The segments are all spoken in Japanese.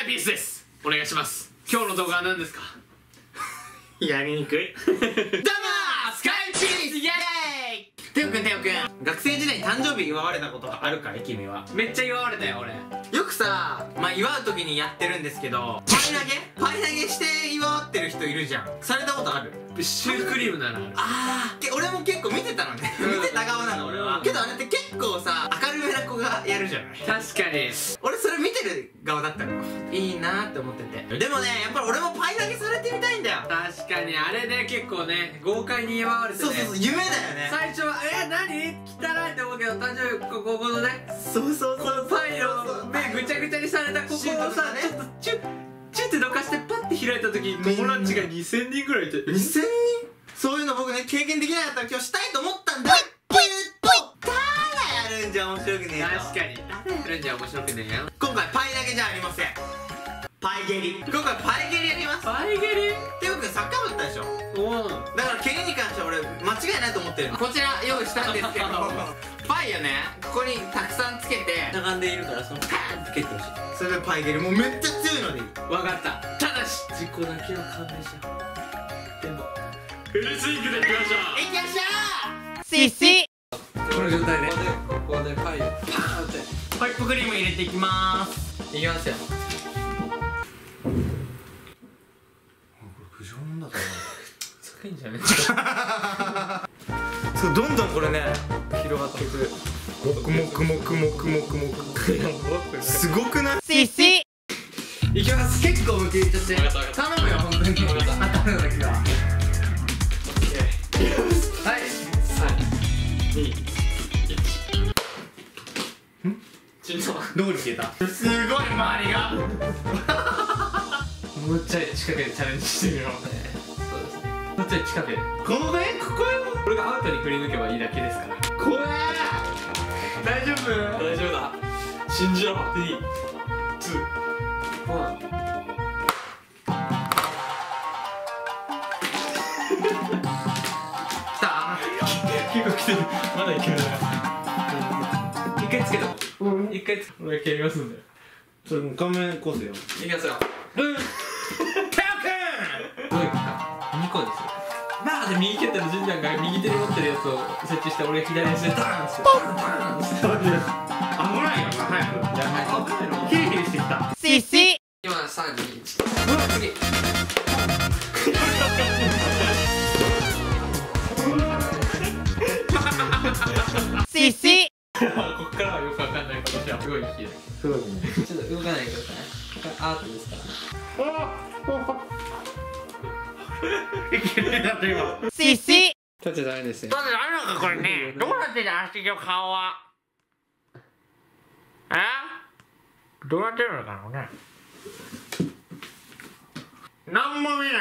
ピースです。お願いします。今日の動画は何ですか？ やりにくい。 どうもスカイピースイエーイ。 テオくん、学生時代に誕生日祝われたことがあるかい、君は？ めっちゃ祝われたよ、俺。 よくさ、祝う時にやってるんですけど、パイ投げして祝ってる人いるじゃん。されたことある？ シュークリームならある。 俺も結構見てたのね。見てた側なの俺は。けどあれって結構さ、明るめな子がやるじゃない。 確かに俺それ見てる側だったの。いいなって思ってて。でもね、やっぱり俺もパイ投げされてみたいんだよ。 確かにあれで結構ね、豪快に祝われてね。 そう、夢だよね。 最初は何汚いって思うけど、誕生日このね、 そうパイの目ぐちゃぐちゃにされたここをさ、ちょっとチュッてどかしてパッて開いた時に友達が2000人ぐらいいて。 2000人？そういうの僕ね、経験できなかったら今日したいと思ったんだけど、ただやるんじゃ面白くねえよ。 確かにただやるんじゃ面白くねえよ。 今回パイだけじゃありません。パイ蹴り。今回パイ蹴りやります。 パイ蹴り？ テオくんサッカー部だったでしょ。だから蹴りに関しては俺間違いないと思ってるの。こちら用意したんですけどパイをね、ここにたくさんつけてしゃがんでいるから、そのパーンって蹴ってほしい。それでパイ蹴り、もうめっちゃ強いのでいい。 わかった。ただし事故だけは勘弁しよう。でもフルスイングでいきましょう。 いきましょう。 シシこの状態でここでパイをパーンってホイップクリーム入れていきまーす。いきますよ。これ不条もんだと思う。 高いんじゃねそう、どんどんこれね広がっていく。もくすごくない？ シシいきます。結構向け入れちゃって頼むよ、本当に。当たるだけは。はい、3、2、1。どこに消えた？すごい周りがもうちょい近くでチャレンジしてみよう。そうですね、もうちょい近くで。 このね、ここよ。 これがアウトに振り抜けばいいだけですから。 怖え。大丈夫？ 大丈夫だ、信じろ。3、2、1。 来た？ 結構来てる。まだいけるね。一回つけた。一回つけた。俺蹴りますんで。 それ画面こうせよ。 いきますよ。 テオくん！ どういうことか。2個ですよ。まあで右蹴ったらジュンちゃんが右手に持ってるやつを設置して、俺が左足でダーンしてダーンして。 危ないよな、早く。 危ないの。 ヒリヒリしてきた。 シシ今3、2、1。うわ、次。 シシこっからはよくわかんないことじゃすごい勢い。 すごいね。 ちょっと動かないでください。これアートですから。 いけないだって今。 シシ立っちゃダメですよ。 だってあるのかこれね。どうなってんだ足の顔は。どうなってるのかなね。なんも見ない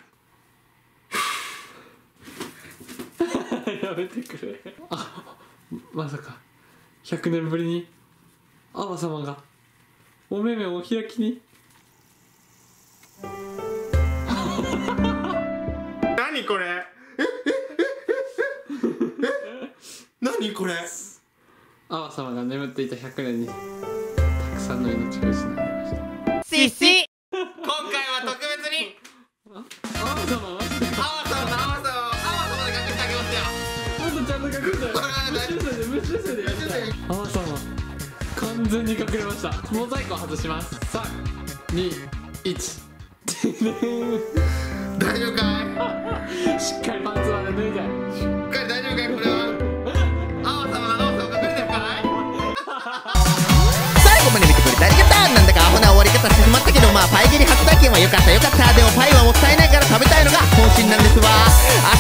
これ。 やめてくれ。まさか100年ぶりにアバ様がお目目をお開きに。 何これ。何これ。 アバ様が眠っていた100年にたくさんの命が失われました。 シシ今回は特別にアバ様はアワ様で隠してあげますよ。 もっとちゃんと隠れたよ。無修正でやりたい。アバ様完全に隠れました。モザイクを外します。3、2、1。 大丈夫かい？ しっかりパンツまで脱いで。 しっかり大丈夫かい？これはアワ様のノースを隠れてるかい？ 最後まで見てくれてありがとう。なんだかアホな終わり方してしまったけど、まあパイ蹴り初体験は良かった。でもパイはもったいないから食べたいのが本心なんですわ。